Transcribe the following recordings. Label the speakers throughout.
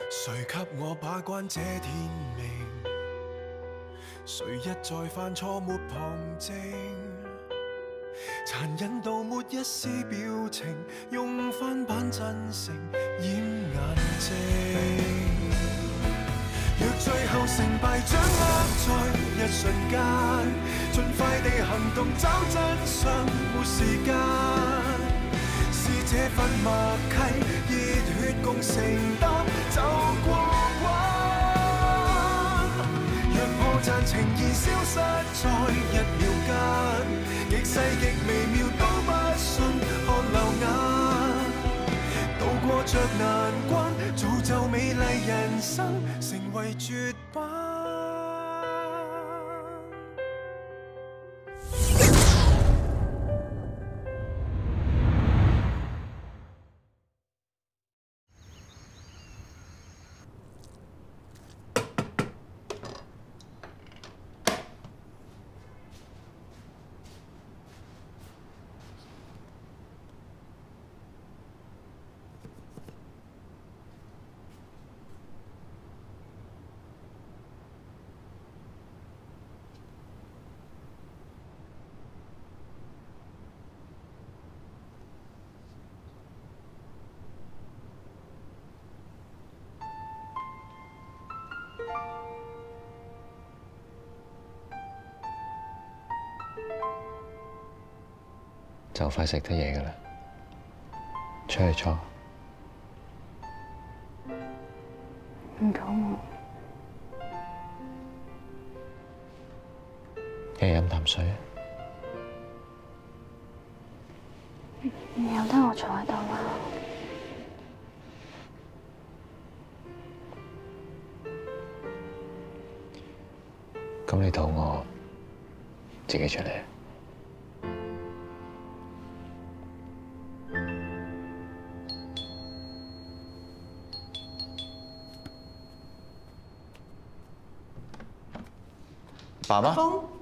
Speaker 1: 誰給我把關這天命？誰一再犯錯沒旁證？殘忍到沒一絲表情，用翻版真誠掩眼睛。若最後成敗掌握在一瞬間，盡快地行動找真相，沒時間。是這份默契，熱血共承擔，走過關。若破綻情意消失在一秒間，極細極微妙都不信看流眼。渡過着難關，造就美麗人生，成為絕版。
Speaker 2: 就快食得嘢㗎啦，出去坐。
Speaker 3: 唔肚餓。
Speaker 2: 一係飲啖水啊！
Speaker 3: 由得我坐喺度啦。
Speaker 2: 咁你肚餓，自己出嚟。爸爸，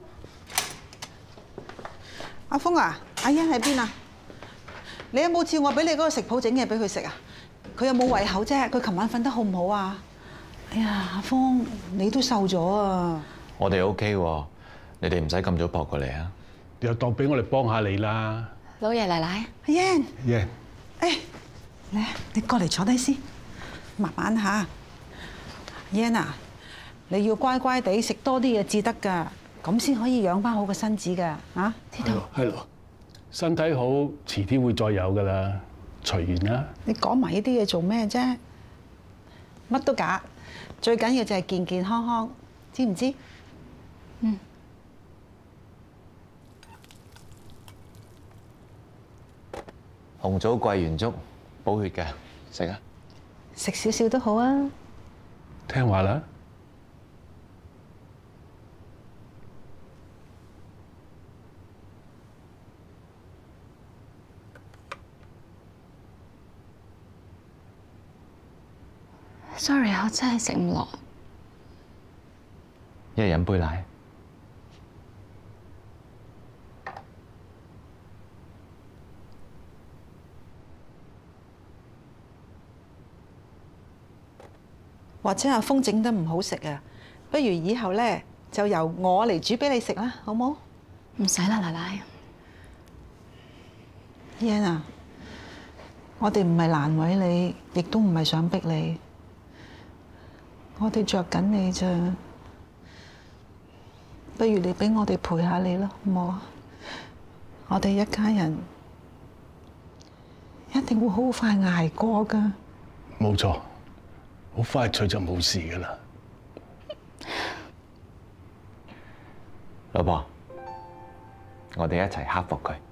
Speaker 4: 阿峰啊，阿欣喺邊啊？你有冇照我俾你嗰個食譜整嘢俾佢食啊？佢有冇胃口啫？佢琴晚瞓得好唔好啊？哎呀，阿峰，你都瘦咗啊！
Speaker 2: 我哋 OK 喎，你哋唔使咁早撲過嚟啊！
Speaker 5: 又當俾我哋幫下你啦，
Speaker 3: 老爺奶奶，
Speaker 4: 阿欣，
Speaker 5: 耶！
Speaker 4: 誒，嚟啊，你過嚟坐低先，慢慢嚇。阿欣啊，你要乖乖地食多啲嘢至得㗎，咁先可以養翻好個身子㗎，啊？知道？
Speaker 5: 係咯，身體好，遲啲會再有㗎啦，隨緣啦。
Speaker 4: 你講埋呢啲嘢做咩啫？乜都假，最緊要就係健健康康，知唔知？嗯。
Speaker 2: 紅棗桂圓粥，補血嘅，食啊！
Speaker 4: 食少少都好啊。
Speaker 5: 聽話啦。
Speaker 3: Sorry， 我真係食唔落。
Speaker 2: 一係飲杯奶。
Speaker 4: 或者阿峰整得唔好食啊，不如以後咧就由我嚟煮俾你食啦，好冇？
Speaker 3: 唔使啦，奶奶。
Speaker 4: 欣啊，我哋唔係難為你，亦都唔係想逼你，我哋着緊你咋。不如你俾我哋陪下你啦，好冇啊？我哋一家人一定會好快捱過㗎。
Speaker 5: 冇錯。好快脆就冇事㗎啦，
Speaker 2: 老婆，我哋一齊克服佢。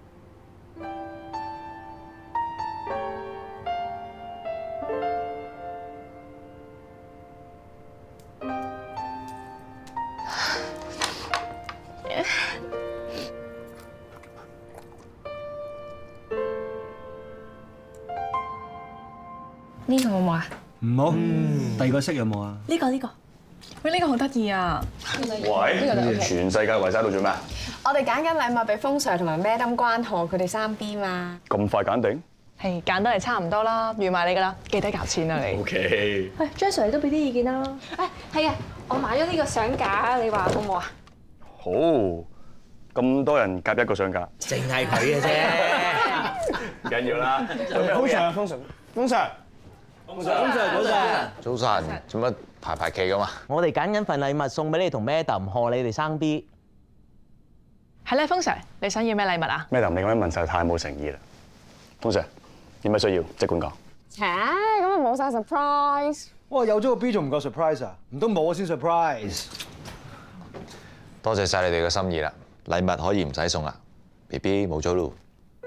Speaker 3: 呢個好唔好啊？
Speaker 6: 唔好，第二個色有冇啊？
Speaker 7: 呢個，喂，呢個好得意啊！
Speaker 8: 喂，全世界圍晒度做咩？
Speaker 7: 我哋揀緊禮物俾風 Sir 同埋 Madam 關河佢哋3B 嘛。
Speaker 8: 咁快揀定？
Speaker 7: 係揀得嚟差唔多啦，預埋你㗎啦，記得夾錢啊你。
Speaker 8: OK。
Speaker 9: 喂 j a s 你都俾啲意見啦。誒係啊，我買咗呢個相架，你話好唔好啊？
Speaker 8: 好，咁多人夾一個相架，
Speaker 6: 淨係佢嘅啫。
Speaker 8: 唔緊要啦。封 Sir，封 Sir，封 Sir，封 Sir，
Speaker 6: 早晨。
Speaker 2: 早晨，做乜排期㗎嘛？
Speaker 6: 我哋揀緊份禮物送俾你同 Madam 賀你哋生 B。
Speaker 7: 係咧，封 Sir，你想要咩禮物啊？
Speaker 8: Madam，你咁樣問實太冇誠意啦。封 Sir，有咩需要即管講。
Speaker 9: 切，咁啊冇晒 surprise。
Speaker 10: 哇！有咗個 B 仲唔夠 surprise 啊？唔通冇我先 surprise？
Speaker 2: 多謝晒你哋嘅心意啦，禮物可以唔使送啦。BB 冇咗咯。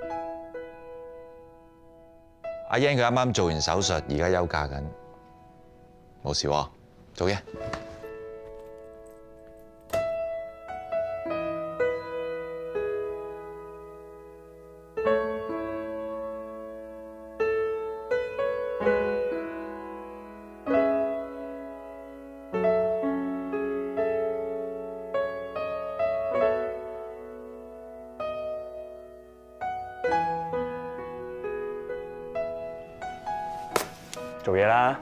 Speaker 2: 阿欣佢啱啱做完手術，而家休假緊，冇事喎，做嘢。
Speaker 8: 做嘢啦。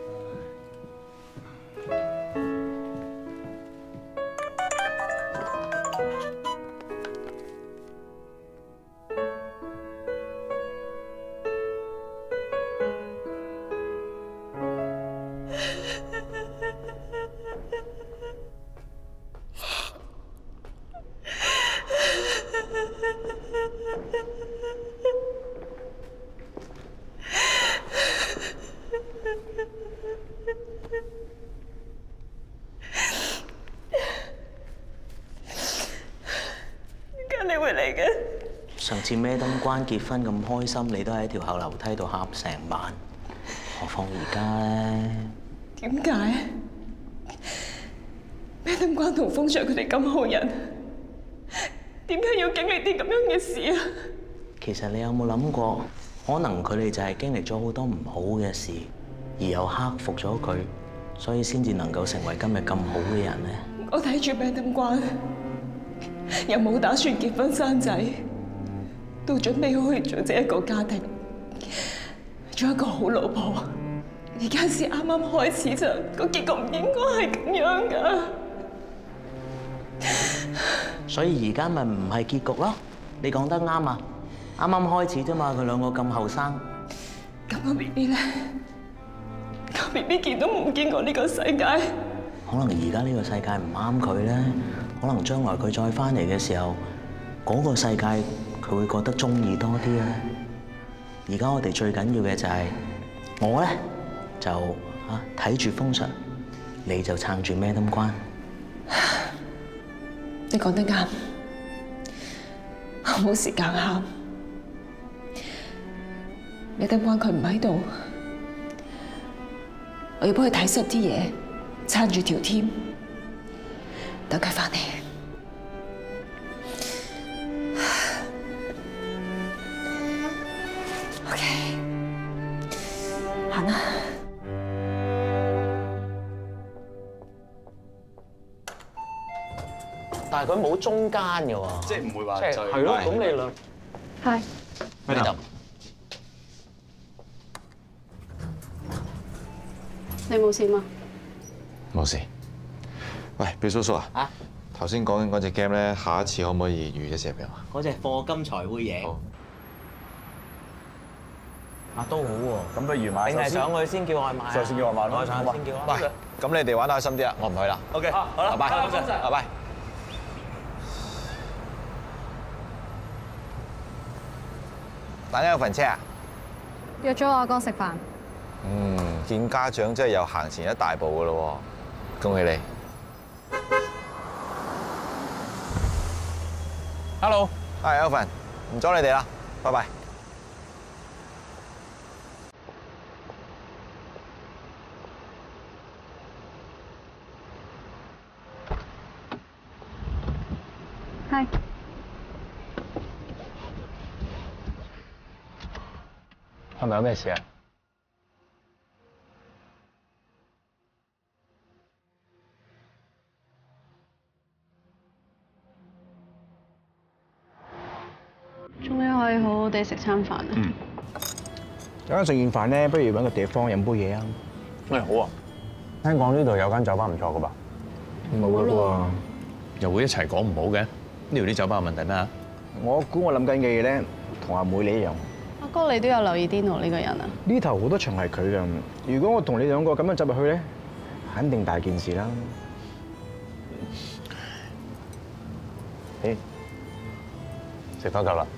Speaker 6: 上次咩燈關結婚咁開心，你都喺條後樓梯度喊成晚，何況而家咧？
Speaker 7: 點解？咩燈關同風翔佢哋咁好人，點解要經歷啲咁樣嘅事啊？
Speaker 6: 其實你有冇諗過，可能佢哋就係經歷咗好多唔好嘅事，而又克服咗佢，所以先至能夠成為今日咁好嘅人咧？
Speaker 7: 我睇住咩燈關，又冇打算結婚生仔。到準備好去組織一個家庭，做一個好老婆。而家先啱啱開始咋，個結局唔應該係咁樣㗎。
Speaker 6: 所以而家咪唔係結局咯？你講得啱啊！啱啱開始啫嘛，佢兩個咁後生。
Speaker 7: 咁個 BB 咧，個 BB 見都冇見過呢個世界。
Speaker 6: 可能而家呢個世界唔啱佢咧，可能將來佢再翻嚟嘅時候，嗰個世界佢會覺得中意多啲咧。而家我哋最緊要嘅就係我咧就睇住風翔，你就撐住咩燈關。
Speaker 7: 你講得啱，我冇時間喊。咩燈關佢唔喺度，我要幫佢睇實啲嘢，撐住條 team，等佢翻嚟。OK， 行啦。
Speaker 6: 但係佢冇中間嘅喎，
Speaker 8: 即係唔會話
Speaker 6: 係咯。咁你兩
Speaker 3: 係
Speaker 6: 咩答？
Speaker 3: 你冇事嘛？
Speaker 2: 冇事。喂，表叔叔啊，頭先講緊嗰隻 game 咧，下一次可唔可以預一隻俾我？
Speaker 6: 嗰隻課金才會贏。都好喎。
Speaker 8: 咁不如買
Speaker 6: 定係上去先叫外賣？
Speaker 8: 先叫外賣咯。
Speaker 6: 上去先叫。
Speaker 2: 喂，咁你哋玩得開心啲啊，我唔去啦。
Speaker 8: OK，好啦，
Speaker 2: 拜拜，拜拜。大家有份車啊？
Speaker 3: 約咗我阿哥食飯。
Speaker 2: 見家長真係又行前一大步噶咯喎，恭喜你。Hello， 係 Alvin， 唔阻你哋啦，拜拜。
Speaker 3: 係。
Speaker 5: 係咪有咩事啊？
Speaker 3: 終於可以好好地食餐飯啦。
Speaker 10: 等陣食完飯咧，不如揾個地方飲杯嘢啊！
Speaker 8: 喂，好啊！聽講呢度有間酒吧唔錯噶噃。
Speaker 10: 冇啦啩？
Speaker 8: 又會一齊講唔好嘅？呢度啲酒吧有問題咩啊？
Speaker 10: 我估我諗緊嘅嘢咧，同阿妹你一樣。
Speaker 11: 阿哥，你都有留意 Dino 呢個人啊？
Speaker 10: 呢頭好多場係佢㗎。如果我同你兩個咁樣走入去咧，肯定大件事啦。誒，
Speaker 8: 食多嚿啦。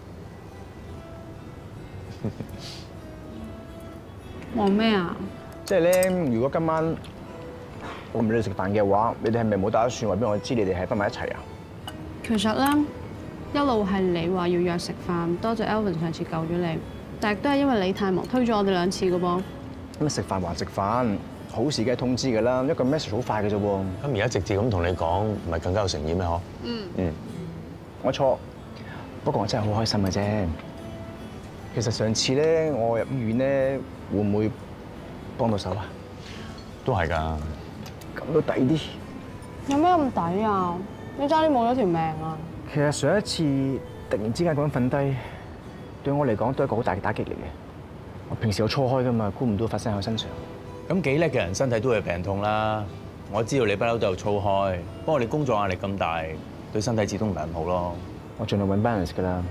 Speaker 11: 忙咩啊？
Speaker 10: 即係咧，如果今晚我唔理你食飯嘅話，你哋係咪冇打算話俾我知你哋係翻埋一齊啊？
Speaker 11: 其實咧，一路係你話要約食飯，多謝 Alvin 上次救咗你，但係都係因為你太忙，推咗我哋2次嘅噃。
Speaker 10: 咁食飯還食飯，好事梗係通知㗎啦，一個 message 好快嘅啫喎。
Speaker 8: 咁而家直接咁同你講，唔係更加有誠意咩？嗬？
Speaker 10: 我錯，不過我真係好開心嘅啫。其實上次咧，我入醫院咧，會唔會幫到手啊？
Speaker 8: 都係㗎。
Speaker 10: 咁都抵啲。
Speaker 11: 有咩咁抵啊？你差啲冇咗條命啊！
Speaker 10: 其實上一次突然之間咁樣瞓低，對我嚟講都係一個好大嘅打擊嚟嘅。我平時有錯開㗎嘛，估唔到發生喺我身上。
Speaker 8: 咁幾叻嘅人身體都會病痛啦。我知道你不嬲都有操開，不過你工作壓力咁大，對身體始終唔係咁好咯。
Speaker 10: 我盡量揾 balance 㗎啦。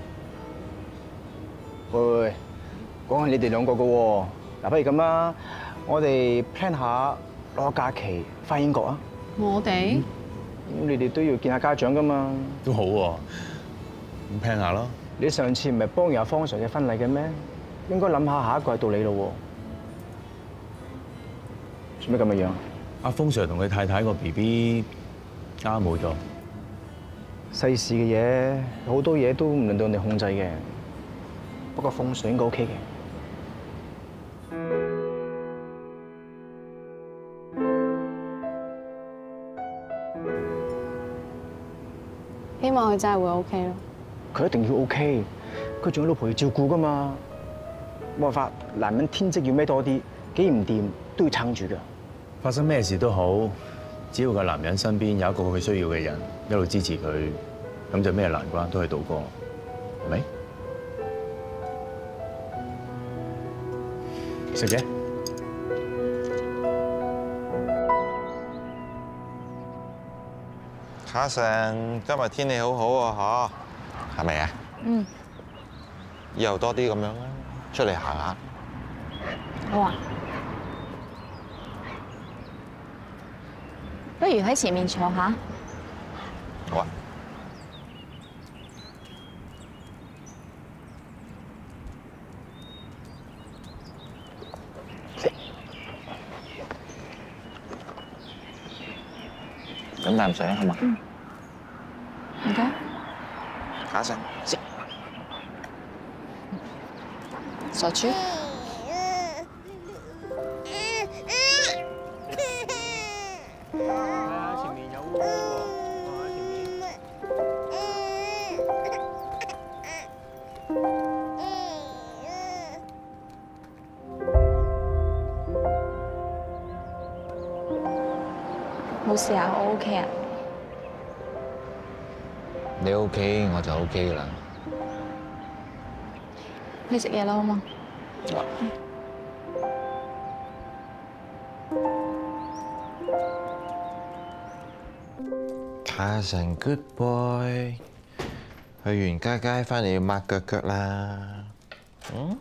Speaker 10: 喂，講下你哋兩個嘅喎。嗱，不如咁啦，我哋 plan 下攞假期翻英國啊。
Speaker 11: 我哋？
Speaker 10: 咁你哋都要見下家長㗎嘛。
Speaker 8: 都好喎，咁 plan 下咯。
Speaker 10: 你上次唔係幫完阿方 Sir 嘅婚禮嘅咩？應該諗下下一個係到你咯喎。做咩咁嘅樣？
Speaker 8: 阿峰 Sir 同佢太太個 BB 啱冇咗。
Speaker 10: 世事嘅嘢好多嘢都唔輪到你控制嘅。不過風水應該 OK 嘅。
Speaker 11: 希望佢真係會 OK 咯。
Speaker 10: 佢一定要 OK，佢仲有老婆要照顧㗎嘛。冇辦法，男人天職要孭多啲，幾唔掂都要撐住㗎。
Speaker 8: 發生咩事都好，只要個男人身邊有一個佢需要嘅人，一路支持佢，咁就咩難關都可以渡過，係咪？食嘢。
Speaker 2: 卡神，今日天氣好好啊，嚇，係咪啊？
Speaker 3: 嗯。
Speaker 2: 以後多啲咁樣啦，出嚟行下。
Speaker 3: 好啊。不如喺前面坐下。
Speaker 2: 好啊。飲啖水好嘛？
Speaker 3: 嗯。唔該。
Speaker 2: 卡神，食。
Speaker 3: 傻豬。冇事啊，我 OK 啊。
Speaker 2: 你 OK 我就 OK 噶啦。
Speaker 3: 你食嘢啦，好嗎？
Speaker 2: 卡神 good boy， 去完街街翻嚟要抹腳腳啦。嗯？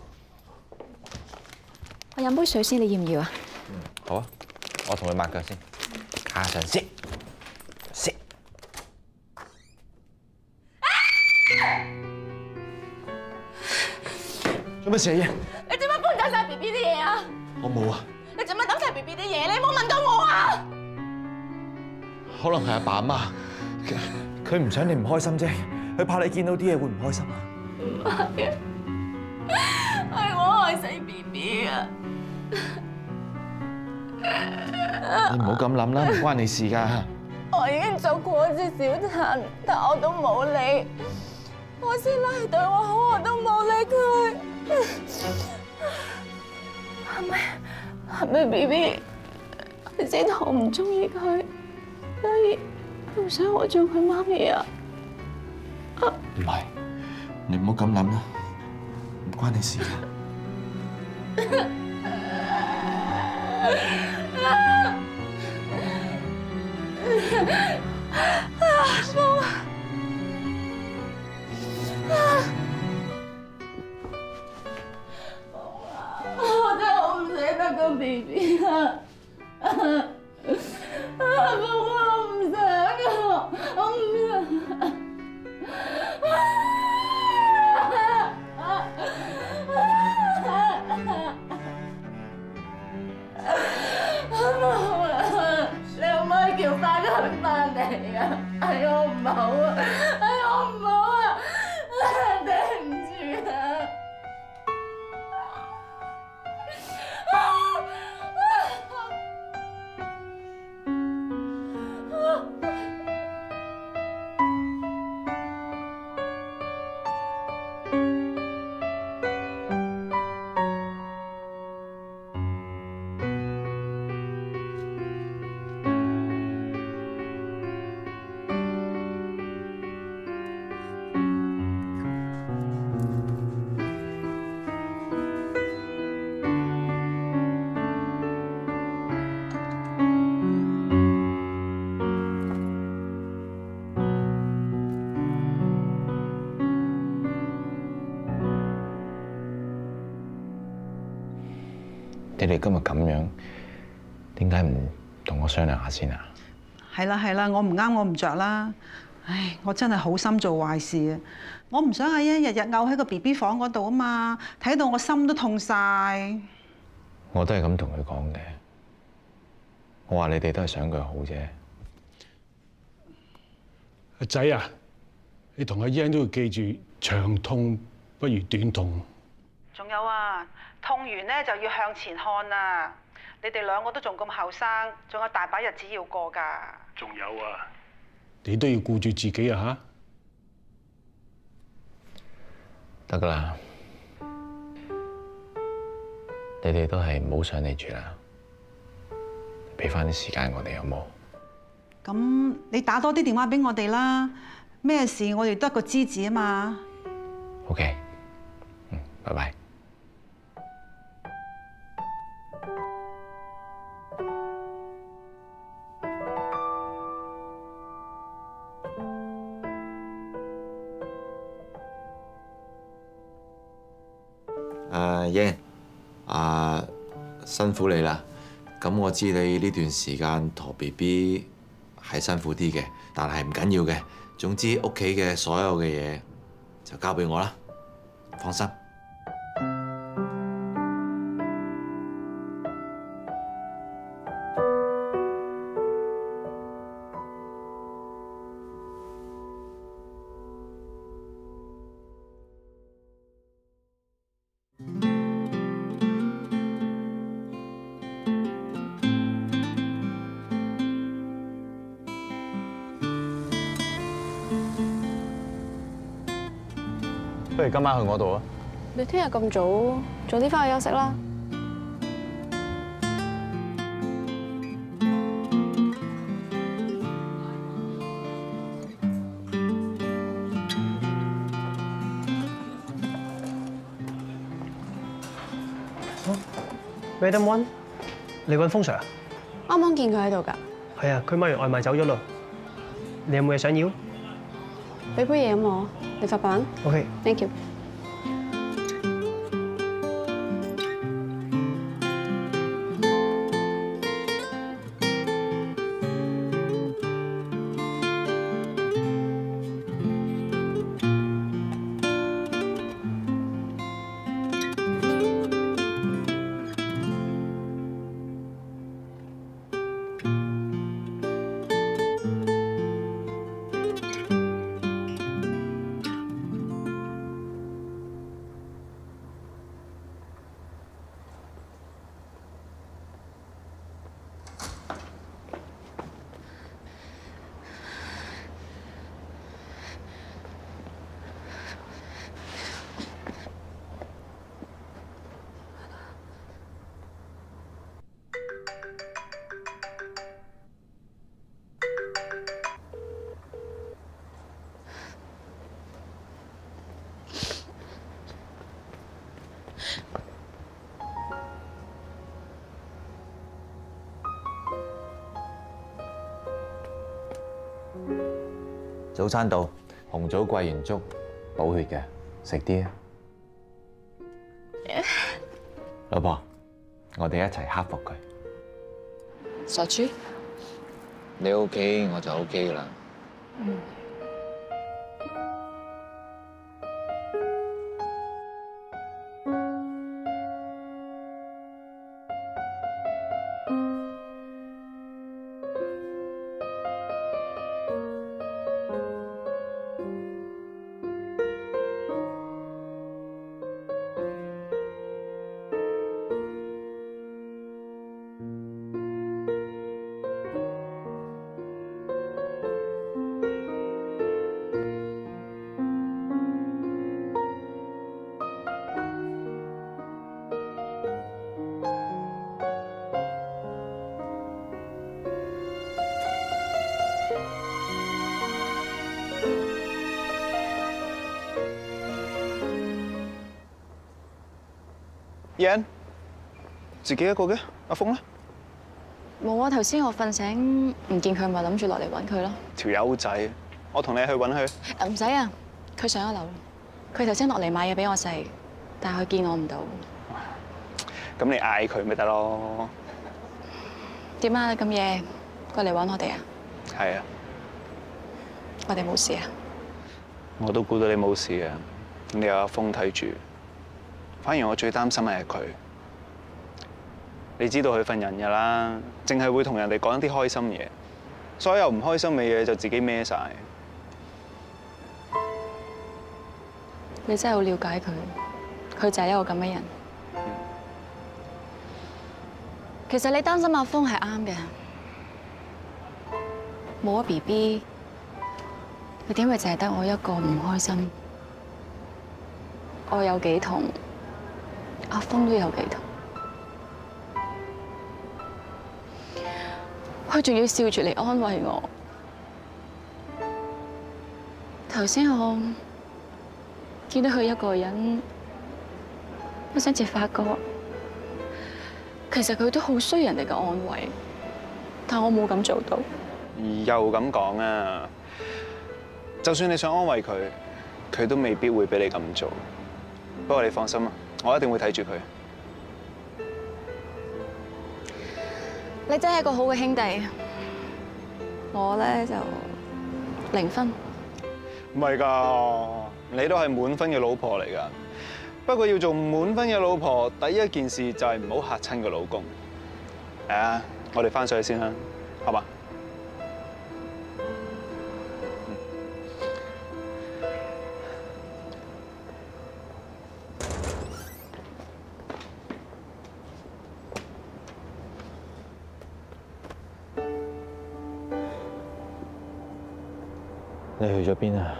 Speaker 3: 我飲杯水先，你要唔要啊？
Speaker 2: 好啊，我同佢抹腳先。卡神食食。做乜事啊？
Speaker 7: 你做乜搬走晒 BB 啲嘢啊？
Speaker 2: 我冇啊。
Speaker 7: 你做乜抌晒 BB 啲嘢？你冇問過我啊？
Speaker 2: 可能係阿爸阿媽，佢唔想你唔開心啫，佢怕你見到啲嘢會唔開心啊。
Speaker 7: 係我害死 BB 啊！
Speaker 2: 你唔好咁諗啦，唔關你事㗎。
Speaker 7: 我已經做過一次小陳，但我都冇理。我師奶係對我好，我都冇理佢。係咪 BB 佢先頭唔中意佢，所以唔想我做佢媽咪啊？
Speaker 2: 唔係，你唔好咁諗啦，唔關你事㗎。
Speaker 12: 我真係好唔捨得個 BB 啊！風我唔想啊！我唔想。你可唔可以叫翻佢翻嚟啊？係我唔好啊！係我唔好啊！對唔住啊！
Speaker 8: 你哋今日咁樣，點解唔同我商量下先啊？
Speaker 4: 係啦，我唔啱，我唔着啦。唉，我真係好心做壞事啊！我唔想阿欣日日漚喺個 BB 房嗰度啊嘛，睇到我心都痛晒。
Speaker 8: 我都係咁同佢講嘅。我話你哋都係想佢好啫。
Speaker 5: 阿仔啊，你同阿欣都要記住，長痛不如短痛。
Speaker 4: 仲有啊，痛完咧就要向前看啦！你哋兩個都仲咁後生，仲有大把日子要過㗎。
Speaker 5: 仲有啊，你都要顧住自己啊
Speaker 8: 嚇！得㗎啦，你哋都係唔好上嚟住啦，俾翻啲時間我哋好冇？
Speaker 4: 咁你打多啲電話俾我哋啦，咩事我哋得個知字啊嘛。
Speaker 8: OK， 拜拜。
Speaker 2: 英，辛苦你啦。咁我知你呢段時間陀 BB 係辛苦啲嘅，但係唔緊要嘅。總之屋企嘅所有嘅嘢就交俾我啦，放心。
Speaker 8: 不如今晚去我度啊！
Speaker 11: 你聽日咁早，早啲翻去休息啦。
Speaker 13: Madam One，你揾風 Sir 啊？
Speaker 11: 啱啱見佢喺度㗎。
Speaker 13: 係啊，佢買完外賣走咗咯。你有冇嘢想要？
Speaker 11: 俾杯嘢飲我，你發辦 ？OK，thank you。
Speaker 2: 早餐到，紅棗桂圓粥，補血嘅，食啲啊！老婆，我哋一齊克服佢。
Speaker 9: 傻豬，
Speaker 2: 你 OK， 我就 OK 噶啦。
Speaker 9: 嗯。
Speaker 10: Yan， 自己一個嘅，阿峰咧？
Speaker 14: 冇啊！頭先我瞓醒唔見佢，咪諗住落嚟揾佢咯。
Speaker 10: 條友仔，我同你去揾佢。
Speaker 14: 唔使啊，佢上一樓。佢頭先落嚟買嘢俾我食，但係佢見我唔到。
Speaker 10: 咁你嗌佢咪得咯？
Speaker 14: 點啊？咁夜過嚟揾我哋啊？
Speaker 10: 係啊。
Speaker 14: 我哋冇事啊？
Speaker 10: 我都估到你冇事啊！你有阿峰睇住。反而我最擔心嘅係佢，你知道佢份人㗎啦，淨係會同人哋講一啲開心嘢，所有唔開心嘅嘢就自己孭晒。
Speaker 14: 你真係好了解佢，佢就係一個咁嘅人。其實你擔心阿峰係啱嘅，冇咗 BB， 你點會淨係得我一個唔開心？我有幾痛？阿峰都有幾痛，佢仲要笑住嚟安慰我。頭先我見到佢一個人，我先至發覺，其實佢都好需要人哋嘅安慰，但我冇咁做到。
Speaker 10: 又咁講啊！就算你想安慰佢，佢都未必會俾你咁做。不過你放心啊！我一定會睇住佢。
Speaker 14: 你真係一個好嘅兄弟。我咧就0分。
Speaker 10: 唔係㗎，你都係滿分嘅老婆嚟㗎。不過要做滿分嘅老婆，第一件事就係唔好嚇親個老公。係啊，我哋返上去先啦，好嘛？
Speaker 2: 你去咗邊啊？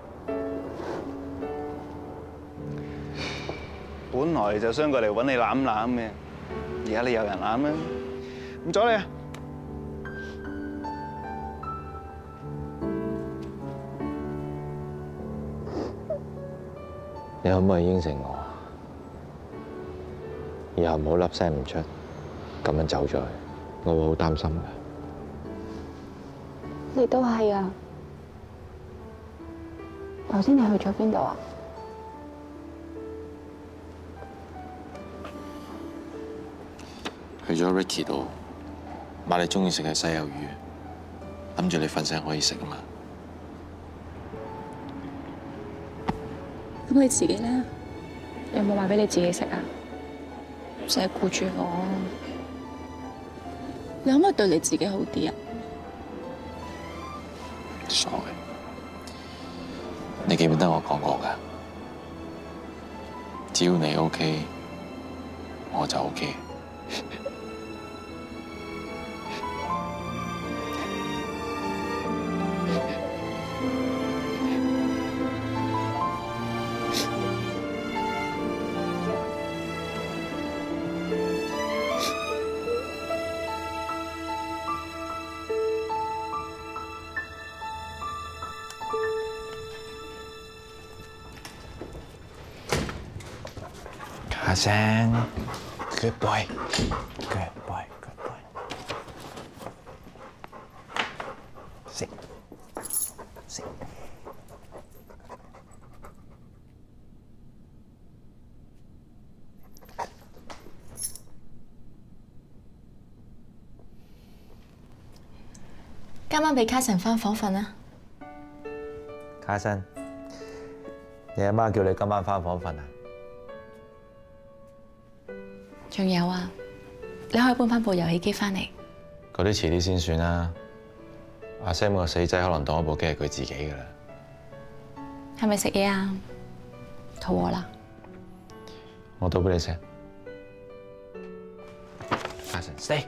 Speaker 10: 本來就想過嚟揾你攬攬嘅，而家你有人攬啦，唔阻你啊！
Speaker 2: 你可唔可以應承我，以後唔好粒聲唔出，咁樣走咗去，我會好擔心嘅。
Speaker 3: 你都係啊！頭先你去咗邊度啊？
Speaker 2: 去咗 Ricky 度買你中意食嘅西魷魚，諗住你瞓醒可以食啊嘛。
Speaker 14: 咁你自己咧，有冇買俾你自己食啊？成日顧住我，你可唔可以對你自己好啲啊？
Speaker 2: 所謂，你記唔記得我講過㗎？只要你 OK， 我就 OK。阿聲 ，good boy，good boy，good boy， 食。
Speaker 14: 今晚俾卡神翻房瞓啊！
Speaker 2: 卡森，你阿媽叫你今晚翻房瞓啊？
Speaker 14: 仲有啊，你可以搬翻部遊戲機翻嚟。
Speaker 2: 嗰啲遲啲先算啦。阿 Sam 個死仔可能當嗰部機係佢自己㗎啦。
Speaker 14: 係咪食嘢啊？肚餓啦。
Speaker 2: 我倒俾你食。卡森 ，stay，stay。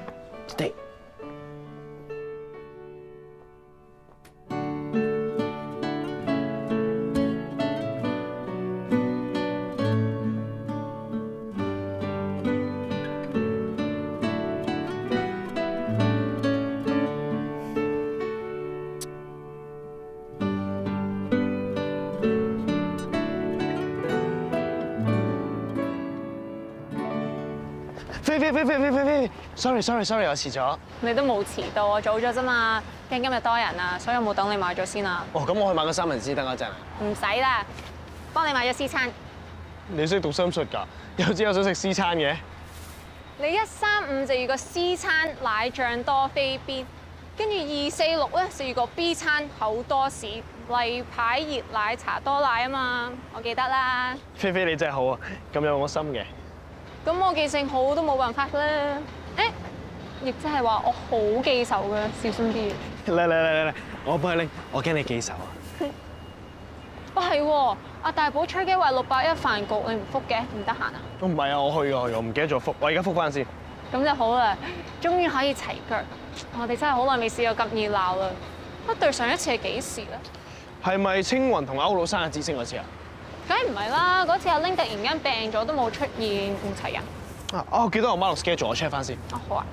Speaker 15: 飛 ，sorry，我遲咗。
Speaker 11: 你都冇遲到，我早咗啫嘛。驚今日多人啊，所以我冇等你買咗先啊。
Speaker 15: 哦，咁我去買個三文治等我陣。
Speaker 11: 唔使啦，幫你買咗 C 餐。
Speaker 15: 你識讀心術㗎？又知我想食 C 餐嘅？
Speaker 11: 你135就要個 C 餐奶醬多飛邊，跟住246咧就要個 B 餐厚多士，例牌熱奶茶多奶啊嘛，我記得啦。
Speaker 15: 菲你真係好啊，咁有我心嘅。
Speaker 11: 咁我記性好都冇辦法啦。誒，亦即係話我好記仇㗎，小心啲。
Speaker 15: 嚟，我幫你拎，我驚你記仇啊。
Speaker 11: 哦係喎，阿大寶吹機話681飯局，你唔覆嘅，唔得閒啊？
Speaker 15: 我唔係啊，我去㗎，我唔記得咗覆，我而家覆翻先。
Speaker 11: 咁就好啦，終於可以齊腳。我哋真係好耐未試過咁熱鬧啦。對上一次係幾時咧？係
Speaker 15: 咪青雲同歐老生日之星嗰次啊？
Speaker 11: 梗係唔係啦！嗰次阿 Ling 突然間病咗都冇出現，唔齊人。
Speaker 15: 我記得我媽落 schedule，我 check 翻先。
Speaker 11: 哦，好啊。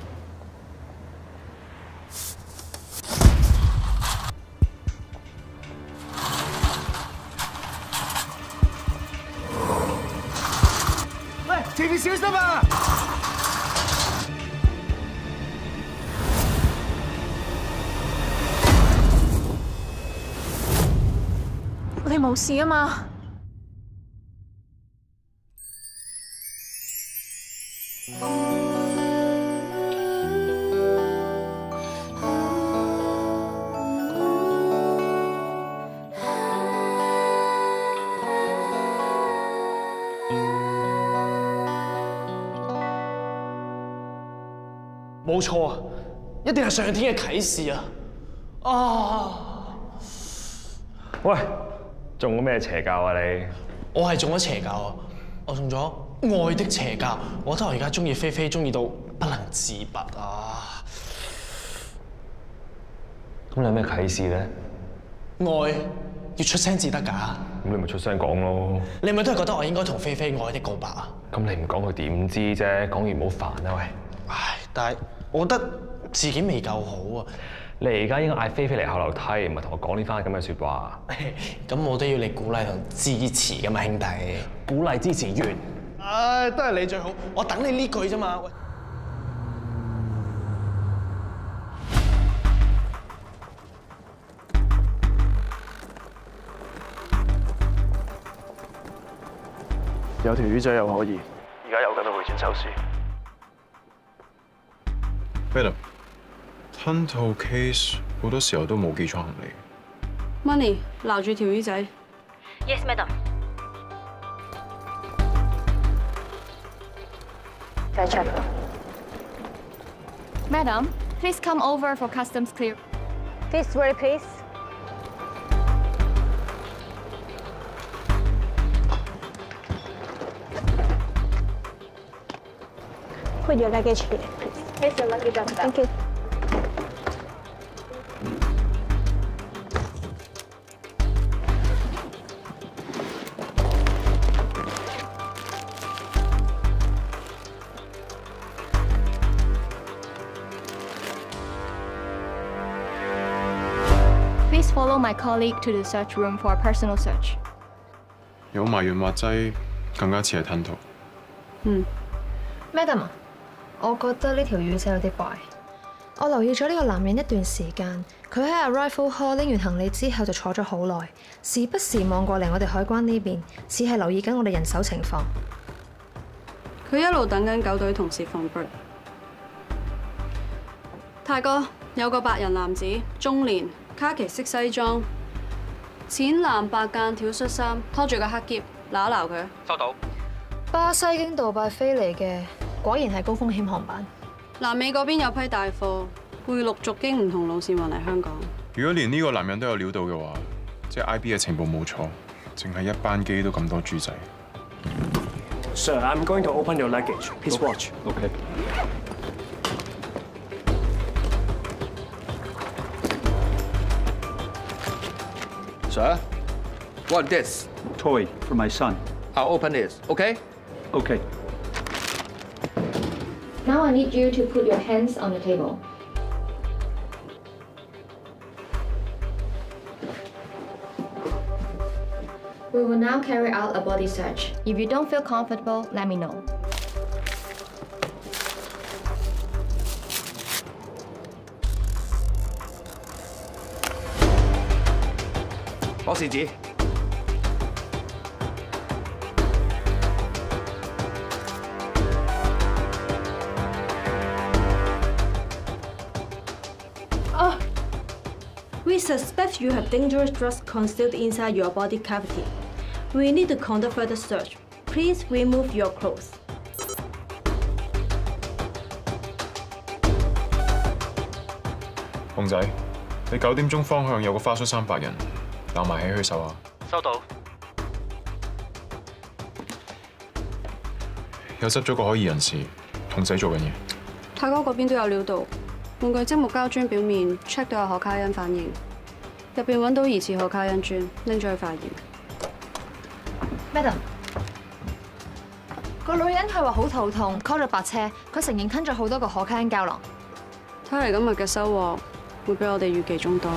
Speaker 15: 喂，前面小心啊！
Speaker 9: 你冇事啊嘛？
Speaker 15: 冇錯啊，一定係上天嘅啟示啊！
Speaker 8: 喂，中咗咩邪教啊你？
Speaker 15: 我係中咗邪教啊！我中咗愛的邪教，我覺得我而家中意菲中意到不能自拔啊！
Speaker 8: 咁你有咩啟示咧？
Speaker 15: 愛要出聲至得㗎。
Speaker 8: 咁你咪出聲講咯。
Speaker 15: 你咪都係覺得我應該同菲愛的告白啊？
Speaker 8: 咁你唔講佢點知啫？講完唔好煩啊喂！
Speaker 15: 唉，但係我覺得自己未夠好啊！
Speaker 8: 你而家應該嗌菲嚟後樓梯，唔係同我講呢番咁嘅説話。
Speaker 15: 咁我都要你鼓勵同支持㗎嘛，兄弟。鼓勵支持完。唉，都係你最好。我等你呢句啫嘛。喂，有條魚仔又可以。而家有緊都回轉壽司。
Speaker 16: Madam， 吞吐 case 好多時候都冇寄錯行李。
Speaker 11: Money， 撈住條魚仔。
Speaker 17: Yes, madam。繼續。
Speaker 9: Madam, please come over for customs clear.
Speaker 17: This way, please。Put your luggage here, please. Here's your luggage on that. Thank you.
Speaker 9: Please follow my colleague to the search room for a personal search.
Speaker 16: 有埋潤滑劑，更加似係吞吐。
Speaker 18: Madam， 我覺得呢條魚仔有啲怪。我留意咗呢個男人一段時間，佢喺 Arrival Hall 拎完行李之後就坐咗好耐，時不時望過嚟我哋海關呢邊，似係留意緊我哋人手情況。
Speaker 11: 佢一路等緊狗隊同事放 break。泰哥，
Speaker 19: 有個白人男子，中年，卡其色西裝，淺藍白間條恤衫，拖住個黑篋，鬧一鬧佢。
Speaker 15: 收到。
Speaker 18: 巴西經杜拜飛嚟嘅，果然係高風險航班。
Speaker 19: 南美嗰邊有批大貨，會陸續經唔同路線運嚟香港。
Speaker 16: 如果連呢個男人都有料到嘅話，即係 IB 嘅情報冇錯，淨係一班機都咁多豬仔。
Speaker 13: Sir, I'm going to open your luggage. Please watch.
Speaker 16: Okay.
Speaker 20: Sir, what this?
Speaker 21: Toy for my son.
Speaker 20: I'll open this, okay?
Speaker 21: Okay.
Speaker 22: Now I need you to put your hands on the table. We will now carry out a body search. If you don't feel comfortable, let me know.
Speaker 20: 攞試紙。
Speaker 17: We suspect you have dangerous drugs concealed inside your body cavity. We need to conduct further search. Please remove your clothes.
Speaker 16: 熊仔，你9點鐘方向有個花恤衫白人，攬埋起佢手啊！
Speaker 15: 收到。
Speaker 16: 又執咗個可疑人士，同仔做緊嘢。
Speaker 19: 泰哥嗰邊都有料到，玩具積木膠磚表面 check 到有可卡因反應，入邊揾到疑似可卡因磚，拎咗去化驗。
Speaker 18: Madam， 個女人佢話好肚痛 ，call 咗白車，佢承認吞咗好多個可卡因膠囊。
Speaker 19: 睇嚟今日嘅收穫會比我哋預期中多。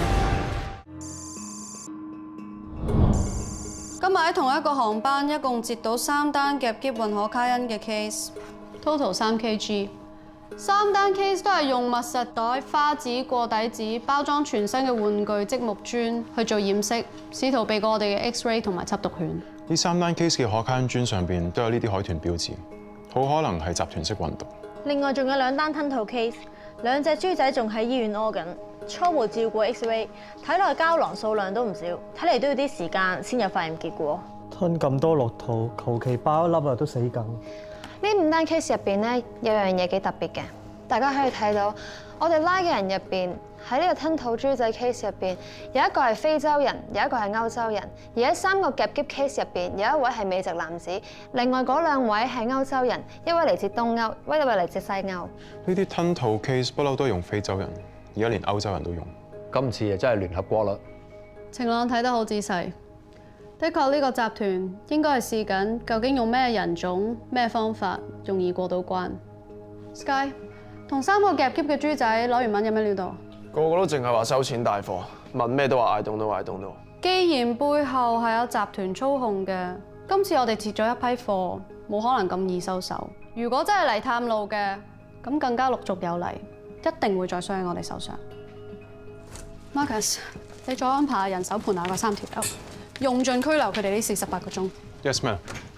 Speaker 19: 今日喺同一個航班，一共截到3單夾篋運可卡因嘅 case，total 3 kg。3單 case 都係用密實袋、花紙、過底紙包裝全新嘅玩具積木磚去做掩飾，試圖避過我哋嘅 X-ray 同埋緝毒犬。
Speaker 16: 呢3單 case 嘅可卡因磚上邊都有呢啲海豚標誌，好可能係集團式運毒。
Speaker 17: 另外仲有2單吞吐 case， 2隻豬仔仲喺醫院屙緊，初步照過 X-ray， 睇落膠囊數量都唔少，睇嚟都要啲時間先有化驗結果。
Speaker 13: 吞咁多落肚，求其爆一粒啊都死梗。
Speaker 18: 呢5單 case 入邊咧，有樣嘢幾特別嘅，大家可以睇到，我哋拉嘅人入邊喺呢個吞吐豬仔 case 入邊，有一個係非洲人，有一個係歐洲人，而喺3個夾篋 case 入邊，有一位係美籍男子，另外嗰2位係歐洲人，一位嚟自東歐，一位嚟自西歐。
Speaker 16: 呢啲吞吐 case 不嬲都係用非洲人，而家連歐洲人都用。
Speaker 15: 今次啊真係聯合國啦。
Speaker 19: 晴朗睇得好仔細。的確呢個集團應該係試緊究竟用咩人種、咩方法容易過到關。Sky 同3個夾篋嘅豬仔攞完文有咩料到？
Speaker 15: 個個都淨係話收錢帶貨，問咩都話 I don't know。
Speaker 19: 既然背後係有集團操控嘅，今次我哋截咗一批貨，冇可能咁易收手。如果真係嚟探路嘅，咁更加陸續有嚟，一定會再傷喺我哋手上。Marcus， 你再安排人手盤下嗰3條友。用盡拘留佢哋呢48個鐘。
Speaker 16: Yes, ma'am。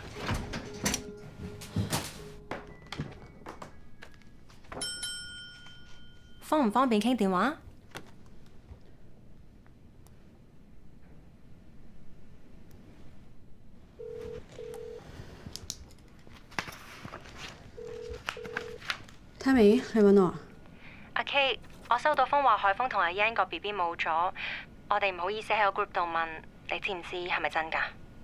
Speaker 23: 方唔方便傾電話
Speaker 19: ？Tammy， 你揾我啊？
Speaker 23: 阿 K， 我收到風話海峰同阿 Yan 個 BB 冇咗，我哋唔好意思喺個 group 度問。你知唔知係咪真㗎？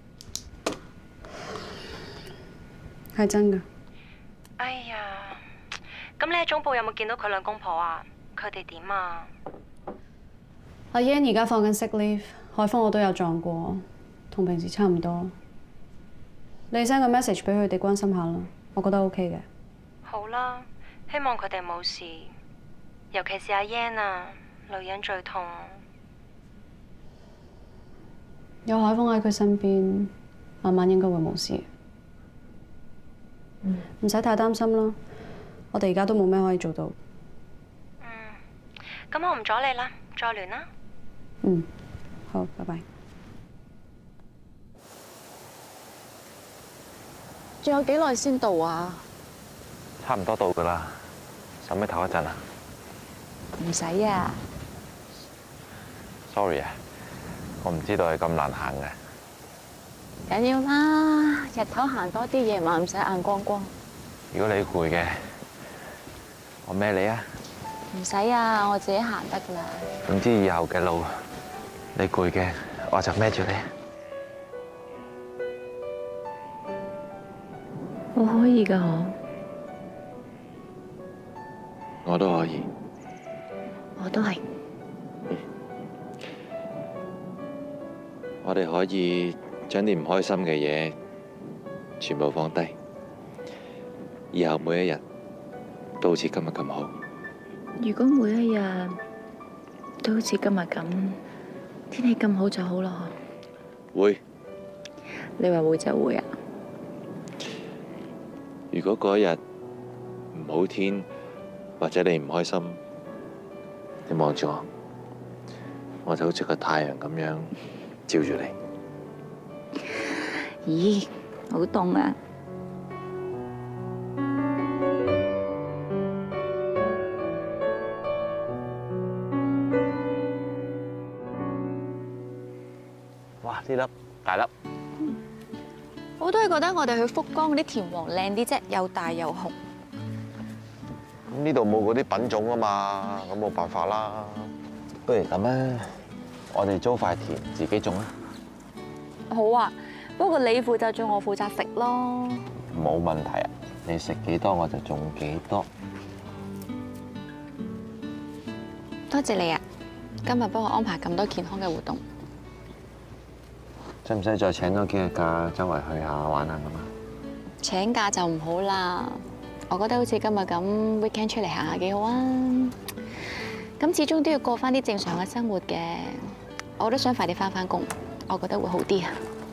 Speaker 19: 係真㗎。
Speaker 23: 哎呀，咁你喺總部有冇見到佢2公婆啊？佢哋點啊？
Speaker 19: 阿 Yan 而家放緊 sick leave， 海峰我都有撞過，同平時差唔多。你 send 個 message 俾佢哋關心下啦，我覺得 OK 嘅。
Speaker 23: 好啦，希望佢哋冇事，尤其是阿 Yan 啊，女人最痛。
Speaker 19: 有海峰喺佢身邊，慢慢應該會冇事。唔使太擔心啦，我哋而家都冇咩可以做到。
Speaker 23: 咁我唔阻你啦，再聯啦。
Speaker 19: 好，拜拜。
Speaker 14: 仲有幾耐先到啊？
Speaker 2: 差唔多到㗎啦，使唔使唞一陣啊？
Speaker 1: 唔使啊。
Speaker 2: Sorry 啊，我唔知道係咁難行嘅。
Speaker 1: 緊要啦，日頭行多啲，夜晚唔使眼光光。
Speaker 2: 如果你攰嘅，我孭你啊。
Speaker 1: 唔使啊，我自己行得㗎啦。
Speaker 2: 總之以後嘅路，你攰嘅，我就孭住你。
Speaker 1: 我可以㗎，嗬。
Speaker 2: 我都可以。
Speaker 1: 我都係。
Speaker 2: 我哋可以將啲唔開心嘅嘢全部放低，以後每一日都好似今日咁好。
Speaker 1: 如果每一日都好似今日咁，天氣咁好就好咯。
Speaker 2: 會。
Speaker 1: 你話會就會啊？
Speaker 2: 如果嗰一日唔好天，或者你唔開心，你望住我，我就好似個太陽咁樣照住你。
Speaker 1: 咦，好凍啊！
Speaker 2: 哇！呢粒大粒。
Speaker 1: 我都係覺得我哋去福岡嗰啲田黃靚啲啫，又大又紅。
Speaker 2: 咁呢度冇嗰啲品種啊嘛，咁冇辦法啦。不如咁啊，我哋租塊田自己種啊。
Speaker 1: 好啊，不過你負責種，我負責食咯。
Speaker 2: 冇問題啊，你食幾多我就種幾多。
Speaker 1: 多謝你啊，今日幫我安排咁多健康嘅活動。
Speaker 2: 使唔使再請多幾日假，周圍去下玩下咁啊？
Speaker 1: 請假就唔好啦，我覺得好似今日咁 weekend 出嚟行下幾好啊。咁始終都要過翻啲正常嘅生活嘅，我都想快啲翻工，我覺得會好啲啊。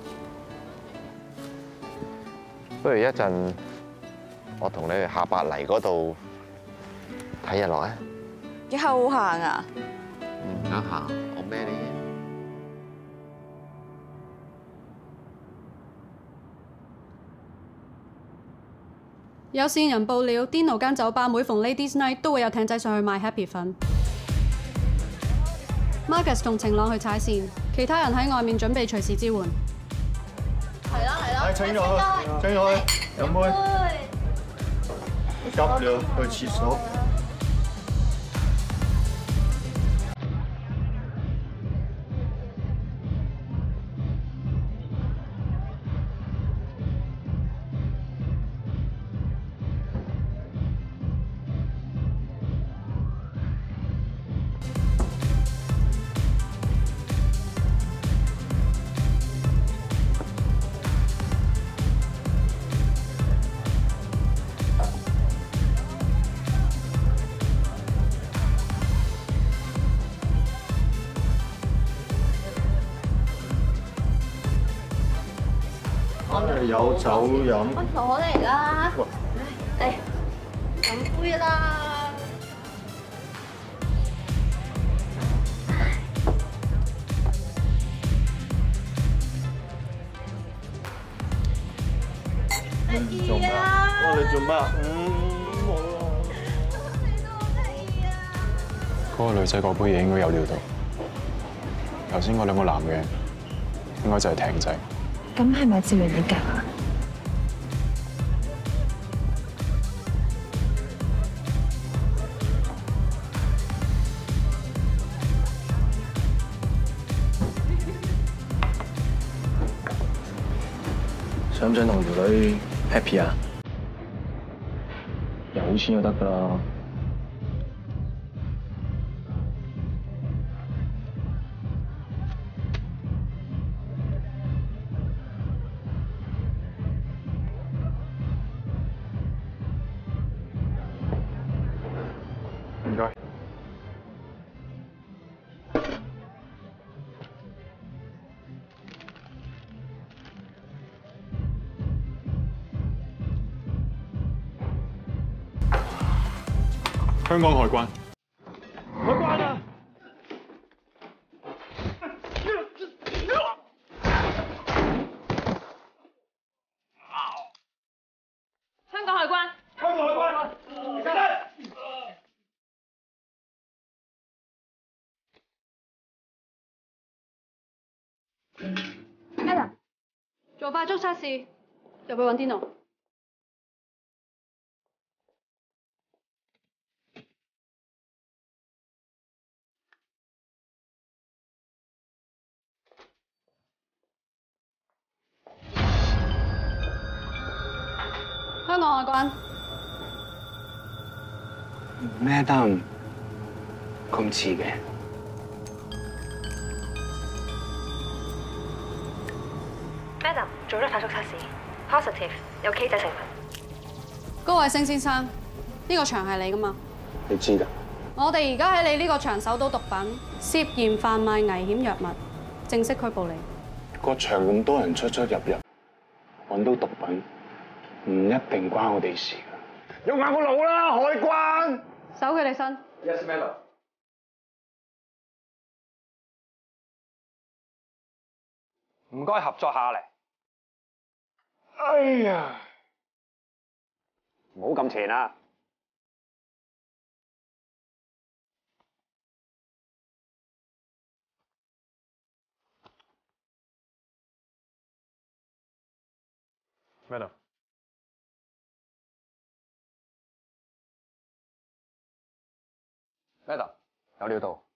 Speaker 2: 不如一陣我同你去下白泥嗰度睇日落啊！
Speaker 1: 以後行啊？
Speaker 2: 唔想行，我孭你。
Speaker 19: 有線人報料，Dino間酒吧每逢 Ladies Night 都會有艇仔上去賣 Happy 粉。Marcus 同晴朗去踩線，其他人喺外面準備隨時支援。
Speaker 12: 係咯係咯。
Speaker 6: 請咗去，請咗去，飲杯。急咗去廁所。有酒飲。
Speaker 12: 我嚟啦！嚟飲杯啦！
Speaker 6: 你做咩？你做咩？
Speaker 16: 嗰個女仔嗰杯嘢應該有料到。頭先嗰兩個男嘅應該就係艇仔。
Speaker 18: 咁係咪照完你夾啊？
Speaker 8: 想唔想同條女 happy 啊？有錢就得㗎啦。
Speaker 16: 唔該。香港海關。
Speaker 6: 海關啊！
Speaker 12: 香港海關。
Speaker 6: 香港海關。
Speaker 19: 快速測試，入去揾天奴。香港海關。
Speaker 16: 咩燈咁似嘅？
Speaker 17: Madam 做咗快速測試 ，positive 有 K 仔成分。
Speaker 19: 高偉星先生，呢個場係你噶嘛？
Speaker 16: 你知㗎？
Speaker 19: 我哋而家喺你呢個場搜到毒品，涉嫌販賣危險藥物，正式拘捕你。
Speaker 16: 個場咁多人出入入，揾到毒品，唔一定關我哋事㗎。用下個腦啦，海關！
Speaker 19: 搜佢哋身。
Speaker 20: Yes, madam。唔該，合作下嚟。
Speaker 16: 哎呀，
Speaker 20: 唔好咁前啊！
Speaker 16: 咩度？
Speaker 20: madam 有料到。